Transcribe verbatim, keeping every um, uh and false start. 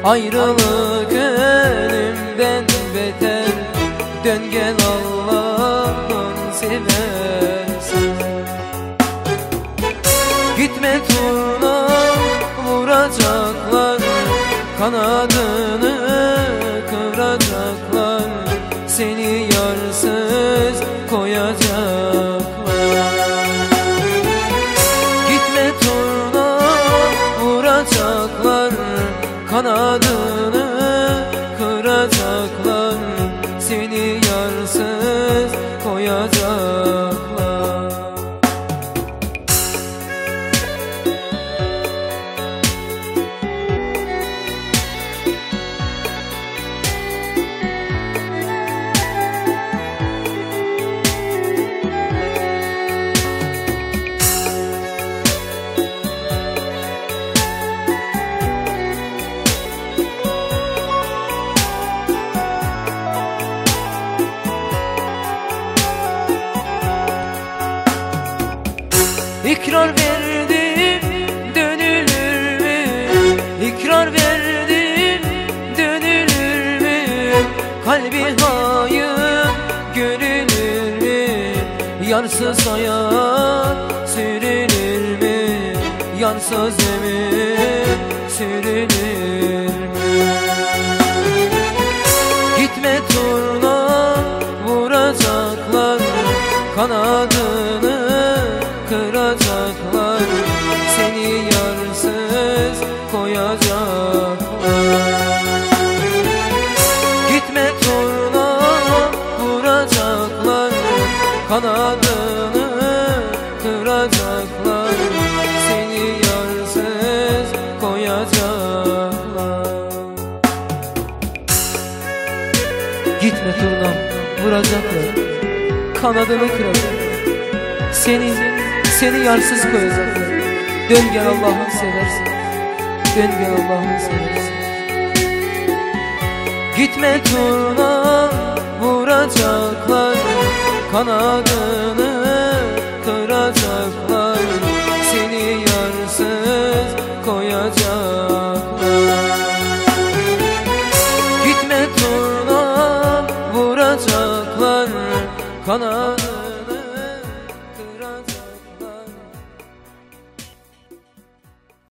Ayrılık ölümden beter. Dön gel Allah'ın seversen. Gitme turna, vuracaklar, kanadını kıracaklar, seni yarsız koyacaklar. Gitme turna, vuracaklar, kanadını kıracaklar, seni yarsız koyacaklar. İkrar verdim, dönülür mü? İkrar verdim, dönülür mü? Kalbi hayır görülür mü? Yarsız hayat sürülür mü? Yarsız ömür sürülür mü? Gitme turna, vuracaklar, kanadını kıracaklar, seni yarsız koyacaklar. Gitme turna, vuracaklar, kanadını kıracaklar, seni yarsız koyacaklar. Gitme turna, vuracaklar, kanadını kıracaklar, seni Seni yarsız koyacaklar. Dön gel Allah'ın seversen. Dön gel Allah'ın seversen. Gitme turna, vuracaklar, kanadını kıracaklar, seni yarsız koyacaklar. Gitme turna, vuracaklar, kanadını